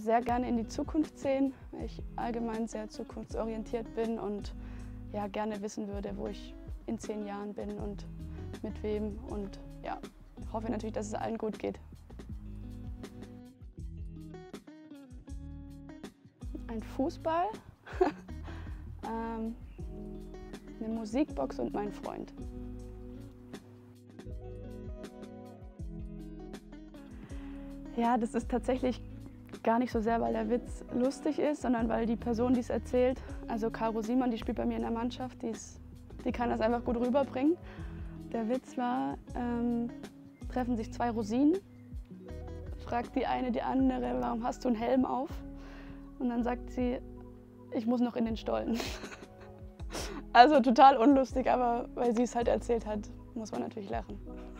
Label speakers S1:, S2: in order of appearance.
S1: sehr gerne in die Zukunft sehen, weil ich allgemein sehr zukunftsorientiert bin und ja, gerne wissen würde, wo ich in 10 Jahren bin und mit wem. Und ja, hoffe natürlich, dass es allen gut geht. Ein Fußball, eine Musikbox und mein Freund. Ja, das ist tatsächlich gar nicht so sehr, weil der Witz lustig ist, sondern weil die Person, die es erzählt, also Caro Simon, die spielt bei mir in der Mannschaft, die kann das einfach gut rüberbringen. Der Witz war, treffen sich 2 Rosinen, fragt die eine die andere, warum hast du einen Helm auf? Und dann sagt sie, ich muss noch in den Stollen. Also total unlustig, aber weil sie es halt erzählt hat, muss man natürlich lachen.